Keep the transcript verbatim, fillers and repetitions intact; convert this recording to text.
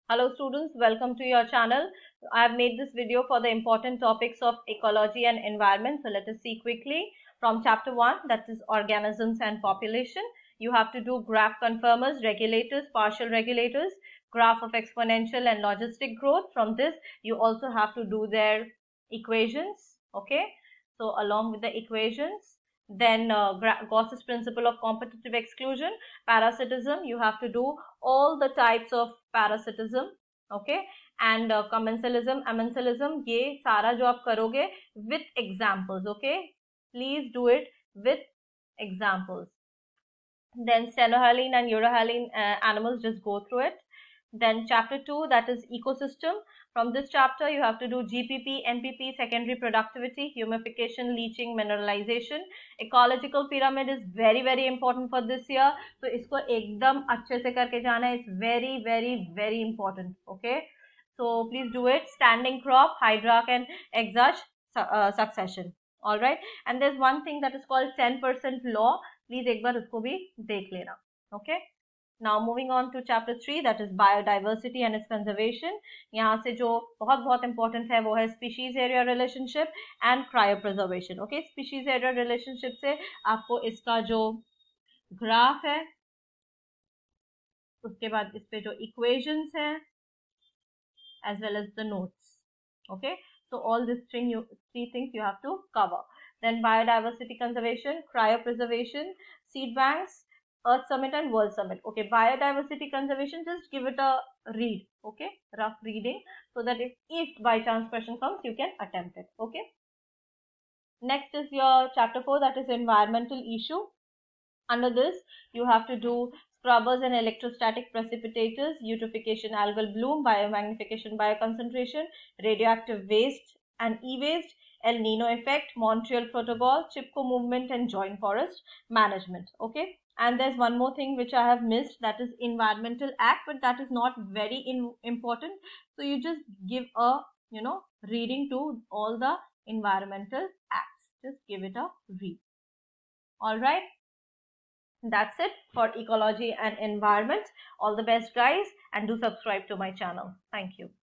Hello students, welcome to your channel. I have made this video for the important topics of ecology and environment. So let us see quickly from chapter one, that is organisms and population. You have to do graph conformers, regulators, partial regulators, graph of exponential and logistic growth. From this, you also have to do their equations. Okay, so along with the equations, then uh, Gauss's principle of competitive exclusion, parasitism, you have to do all the types of parasitism, okay, and uh, commensalism, amensalism, ये सारा जो आप करोगे with examples, okay, please do it with examples. Then stenohaline and urohaline uh, animals, just go through it. Then chapter two, that is ecosystem. From this chapter, you have to do G P P, N P P, secondary productivity, humification, leaching, mineralization. Ecological pyramid is very very important for this year. So इसको एकदम अच्छे से करके जाना है. It's very very very important. Okay. So please do it. Standing crop, hydroarch and exarch uh, succession. All right. And there's one thing that is called ten percent law. Please एक बार उसको भी देख लेना. Okay. Now moving on to chapter three, that is biodiversity and its conservation. यहाँ से जो बहुत बहुत important है वो है species area relationship and cryopreservation. Okay, species area relationship से आपको इसका जो graph है, उसके बाद इस पे जो equations हैं, as well as the notes. Okay, so all these three you three things you have to cover. Then biodiversity conservation, cryopreservation, seed banks, Earth Summit and World Summit. Okay, biodiversity conservation, just give it a read. Okay, rough reading, so that if, if by chance question comes, you can attempt it. Okay. Next is your chapter four, that is environmental issue. Under this, you have to do scrubbers and electrostatic precipitators, eutrophication, algal bloom, biomagnification, bioconcentration, radioactive waste and e-waste, El Nino effect, Montreal Protocol, Chipko movement and joint forest management. Okay. And there's one more thing which I have missed, that is environmental act, but that is not very in, important. So you just give a, you know, reading to all the environmental acts. Just give it a read. All right. That's it for ecology and environment. All the best guys, and do subscribe to my channel. Thank you.